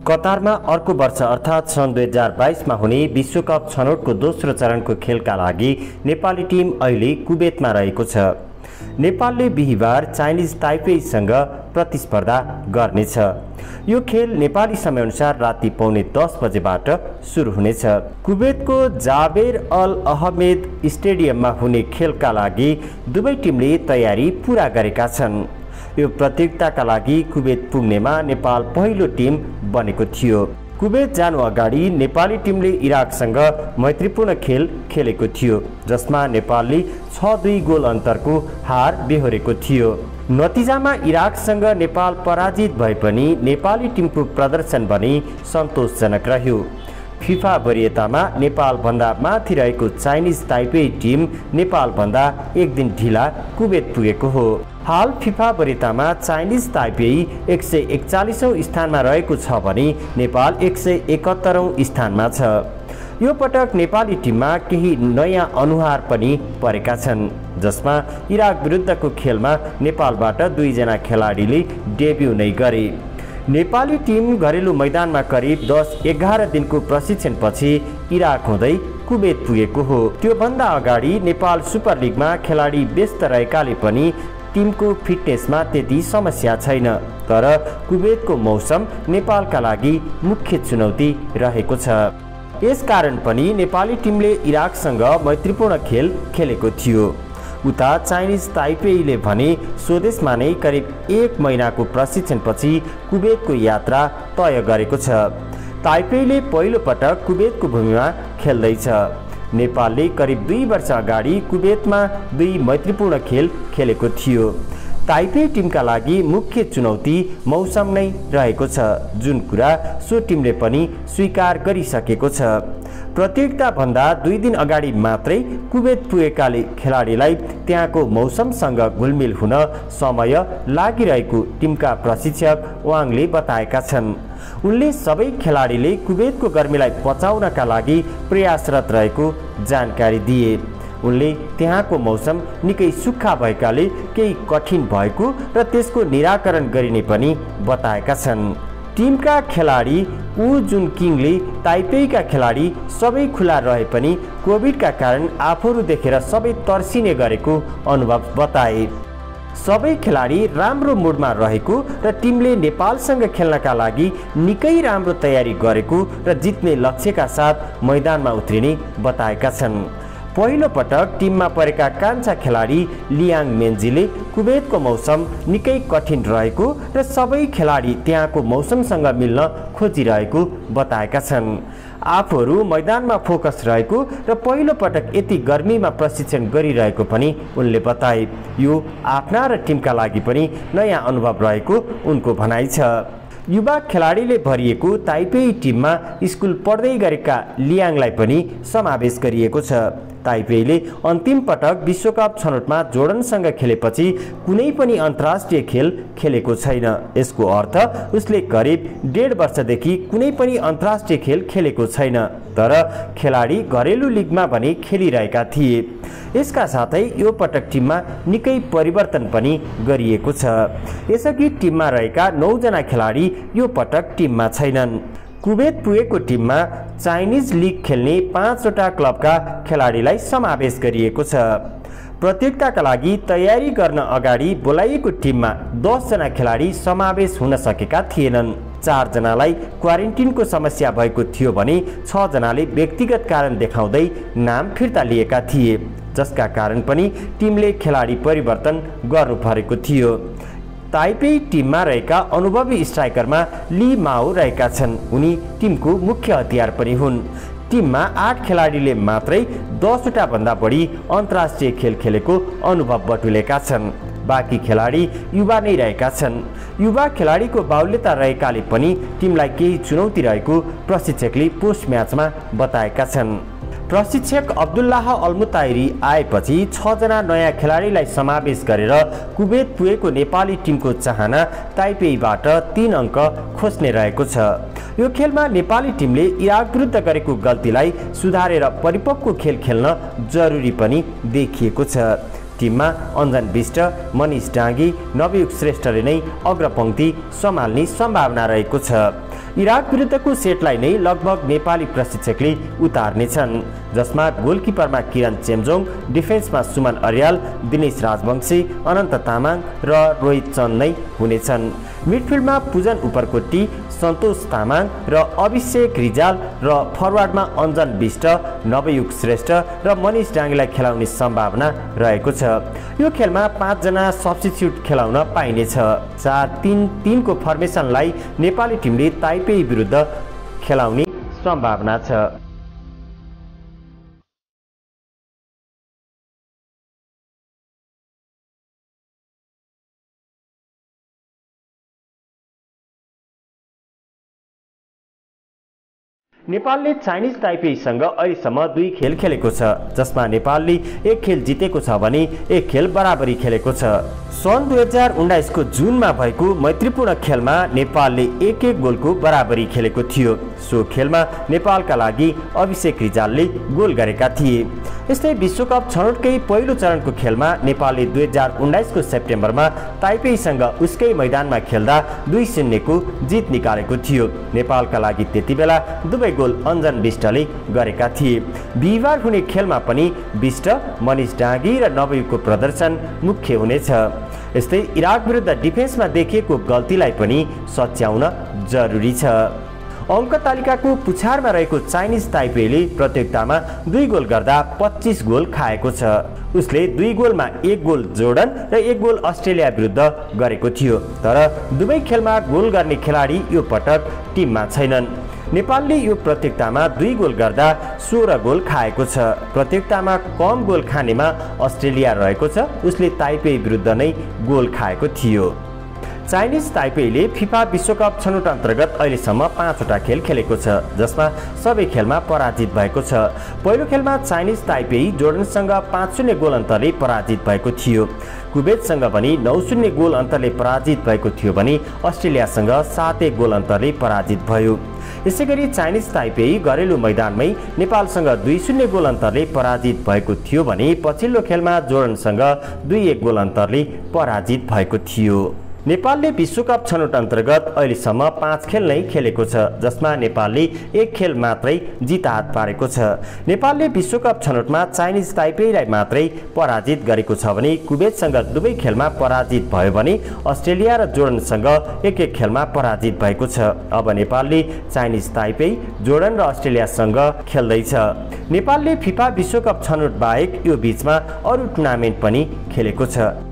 कतारमा अर्को वर्ष अर्थात् सन् 2022 मा हुने विश्वकप छनौटको दोस्रो चरणको खेलका लागि नेपाली टिम अहिले कुवेतमा रहेको छ। नेपालले बिहीबार चाइनिज ताइपेईसँग प्रतिस्पर्धा गर्नेछ। यो खेल नेपाली समयअनुसार राति 9:45 बजेबाट सुरु हुनेछ। कुवेतको जाबेर अल अहमेद स्टेडियममा हुने खेलका लागि दुवै टिमले तयारी पूरा गरेका छन्। यो प्रतियोगिताका लागि कुवेत पुग्नेमा नेपाल पहिलो टिम बनेको थियो। कुवेत जानु अगाडि नेपाली टिमले इराकसँग मैत्रीपूर्ण खेल खेलेको थियो, जसमा नेपालले 6-2 गोल अन्तरको हार बेहोरेको थियो। नतिजामा इराकसँग नेपाल पराजित भए पनि नेपाली टिमको प्रदर्शन भने सन्तोषजनक रह्यो। फिफा वरियतामा नेपालभन्दा माथि रहेको चाइनिज ताइपेई टिम नेपालभन्दा एक दिन ढिला कुवेत पुगेको हो। हाल फिफा वरियतामा चाइनिज ताइपेई 141औं स्थानमा रहेको छ भने नेपाल 171औं स्थानमा छ। यो पटक नेपाली टिममा केही नयाँ अनुहार पनि परेका छन्, जसमा इराक विरुद्धको खेलमा नेपालबाट 2 जना खेलाडीले डेब्यू नै गरे। नेपाली टिम घरेलु मैदानमा करिब 10-11 दिनको प्रशिक्षणपछि इराक हुँदै कुवेत पुगेको हो। त्यो भन्दा अगाडि नेपाल सुपर लिगमा खेलाडी व्यस्त रहेकाले पनि टिमको फिटनेसमा त्यति समस्या छैन। तर कुवेतको मौसम नेपालका लागि मुख्य चुनौती रहेको छ। यसकारण पनि नेपाली टिमले इराकसँग मैत्रीपूर्ण खेल खेलेको थियो। उता चाइनिज ताइपेईले भने स्वदेशमा नै करिब 1 महिनाको प्रशिक्षणपछि कुवेतको यात्रा तय गरेको छ। ताइपेईले पहिलो पटक कुवेतको भूमिमा खेल्दैछ। नेपालले करिब 2 वर्ष अगाडि कुवेतमा 2 मैत्रीपूर्ण खेल खेलेको थियो। ताइपेई टिमका लागि मुख्य चुनौती मौसम नै रहेको छ, जुन कुरा सो टिमले पनि स्वीकार गरिसकेको छ। प्रतियोगिता भन्दा 2 दिन अगाडि मात्रै कुवेत पुगेकाले खेलाडीलाई त्यहाँको मौसमसँग घुलमिल हुन समय लागिरहेको टिमका प्रशिक्षक वाङले बताएका छन्। उनले सबै खेलाडीले कुवेतको गर्मीलाई पचाउनका लागि प्रयासरत रहेको जानकारी दिए। उनले त्यहाँको मौसम निकै सुक्खा भएकाले केही कठिन भएको र त्यसको निराकरण गरिने पनि बताएका छन्। टिमका खेलाडी ऊ जुन किङले ताइपेईका खेलाडी सबै खुला रहे पनि कोभिडका कारण आफूहरू देखेर सबै तर्सिने गरेको अनुभव बताए। सबै खेलाडी राम्रो मुडमा रहेको र टिमले नेपालसँग खेल्नका लागि निकै राम्रो तयारी गरेको र जित्ने लक्ष्यका साथ मैदानमा उत्रिने बताएका छन्। पहिलो पटक टिममा परेका कान्छा खेलाडी लियाङ मेन्जीले कुवेतको मौसम निकै कठिन रहेको र सबै खेलाडी त्यहाँको मौसमसँग मिल्न खोजिरहेको बताएका छन्। आफूहरू मैदानमा फोकस रहेको र पहिलो पटक यति गर्मीमा प्रशिक्षण गरिरहेको पनि उनले बताए। यो आफ्ना र टिमका लागि पनि नयाँ अनुभव रहेको उनको भनाइ छ। युवा खेलाडीले भरिएको ताइपेई टिममा स्कुल पढ्दै गरेका लियाङलाई पनि समावेश गरिएको छ। ताइपेईले अन्तिम पटक विश्वकप छनौटमा जोर्डनसँग खेलेपछि कुनै पनि अन्तर्राष्ट्रिय खेल खेलेको छैन। यसको अर्थ उसले करिब 1.5 वर्षदेखि कुनै पनि अन्तर्राष्ट्रिय खेल खेलेको छैन। तर खेलाडी घरेलु लिगमा भने खेलिरहेका थिए। यसका साथै यो पटक टिममा निकै परिवर्तन पनि गरिएको छ। यसअघि टिममा रहेका 9 जना खेलाडी यो पटक टिममा छैनन्। कुवेत पुगेको टिममा चाइनिज लिग खेल्ने 5 वटा क्लबका खेलाडीलाई समावेश गरिएको छ। प्रतियोगिताका लागि तयारी गर्न अगाडि बोलाइएको टिममा 10 जना खेलाडी समावेश हुन सकेका थिएनन्। 4 जनालाई क्वारेन्टिनको समस्या भएको थियो भने 6 जनाले व्यक्तिगत कारण देखाउँदै नाम फिर्ता लिएका थिए, जसका कारण पनि टिमले खेलाडी परिवर्तन गर्नु परेको थियो। ताइपेई टिममा रहेका अनुभवी स्ट्राइकरमा ली माओ रहेका छन्। उनी टिमको मुख्य हतियार पनि हुन्। टिममा 8 खेलाडीले मात्रै 10 वटा भन्दा बढी अन्तर्राष्ट्रिय खेल खेलेको अनुभव बटुलेका छन्। बाँकी खेलाडी युवा नै रहेका छन्। युवा खेलाडीको बाहुल्यता रहेकाले पनि टिमलाई केही चुनौती रहेको प्रशिक्षकले पोस्ट म्याचमा बताएका छन्। प्रशिक्षक अब्दुल्लाह अल्मुताइरी आएपछि 6 जना नयाँ खेलाडीलाई समावेश गरेर कुवेत पुगेको नेपाली टिमको चाहना ताइपेईबाट 3 अङ्क खोज्ने रहेको छ। यो खेलमा नेपाली टिमले इराक विरुद्ध गरेको गल्तीलाई सुधारेर परिपक्व खेल खेल्न जरुरी पनि देखिएको छ। टिममा अञ्जन बिष्ट, मनिष डाँगी, नवयुग श्रेष्ठले नै अग्रपङ्क्ति सम्हाल्ने सम्भावना रहेको छ। इराक विरुद्धको सेटलाई नै लगभग नेपाली प्रशिक्षकले उतार्नेछन्, जसमा गोलकिपरमा किरण चेम्जोङ, डिफेन्समा सुमन अर्याल, दिनेश राजवंशी, अनन्त तामाङ र रोहित चन्द नै हुनेछन्। मिडफिल्डमा पूजन उपरकोटी, सन्तोष तामाङ र अभिषेक रिजाल र फरवार्डमा अञ्जन विष्ट, नवयुग श्रेष्ठ र मनिष डाङ्गीलाई खेलाउने सम्भावना रहेको छ। यो खेलमा 5 जना सब्स्टिट्युट खेलाउन पाइनेछ। 4-3-3 को फर्मेसनलाई नेपाली टिमले ताइपेई विरुद्ध खेलाउने सम्भावना छ। नेपालले चाइनिज ताइपेईसँग अहिलेसम्म 2 खेल खेलेको छ, जसमा नेपालले 1 खेल जितेको छ भने 1 खेल बराबरी खेलेको छ। सन् 2019 को जुनमा भएको मैत्रीपूर्ण खेलमा नेपालले 1-1 गोलको बराबरी खेलेको थियो। सो खेलमा नेपालका लागि अभिषेक रिजालले गोल गरेका थिए। यस्तै विश्वकप छनौटकै पहिलो चरणको खेलमा नेपालले 2019 को सेप्टेम्बरमा ताइपेईसँग उसकै मैदानमा खेल्दा 2-0 को जित निकालेको थियो। नेपालका लागि त्यतिबेला दुवै गोल अञ्जन विष्टले गरेका थिए। बिहिबार हुने खेलमा पनि विष्ट, मनिष डाङ्गी र नवयुगको प्रदर्शन मुख्य हुनेछ। यस्तै इराक विरुद्ध डिफेन्समा देखिएको गल्तीलाई पनि सच्याउन जरुरी छ। अङ्क तालिकाको पुछारमा रहेको चाइनिज ताइपेईले प्रतियोगितामा 2 गोल गर्दा 25 गोल खाएको छ। उसले 2 गोलमा 1 गोल जोर्डन र 1 गोल अस्ट्रेलिया विरुद्ध गरेको थियो। तर दुवै खेलमा गोल गर्ने खेलाडी यो पटक टिममा छैनन्। नेपालले यो प्रतियोगितामा 2 गोल गर्दा 16 गोल खाएको छ। प्रतियोगितामा कम गोल खानेमा अस्ट्रेलिया रहेको छ। उसले ताइपेई विरुद्ध नै गोल खाएको थियो। चाइनिज ताइपेईले फिफा विश्वकप छनौट अन्तर्गत अहिलेसम्म 5 वटा खेल खेलेको छ, जसमा सबै खेलमा पराजित भएको छ। पहिलो खेलमा चाइनिज ताइपेई जोर्डनसँग 5-0 गोल अन्तरले पराजित भएको थियो। कुवेतसँग पनि 9-0 गोल अन्तरले पराजित भएको थियो भने अस्ट्रेलियासँग 7-1 गोल अन्तरले पराजित भयो। यसैगरी चाइनिज ताइपेई घरेलु मैदानमै नेपालसँग 2-0 गोल अन्तरले पराजित भएको थियो भने पछिल्लो खेलमा जोर्डनसँग 2-1 गोल अन्तरले पराजित भएको थियो। नेपालले विश्वकप छनौट अन्तर्गत अहिलेसम्म 5 खेल नै खेलेको छ, जसमा नेपालले 1 खेल मात्रै जित हात पारेको छ। नेपालले विश्वकप छनौटमा चाइनिज ताइपेईलाई मात्रै पराजित गरेको छ भने कुवेतसँग दुवै खेलमा पराजित भयो भने अस्ट्रेलिया र जोर्डनसँग 1-1 खेलमा पराजित भएको छ। अब नेपालले चाइनिज ताइपेई, जोर्डन र अस्ट्रेलियासँग खेल्दैछ। नेपालले फिफा विश्वकप छनौट बाहेक यो बीचमा अरू टुर्नामेन्ट पनि खेलेको छ।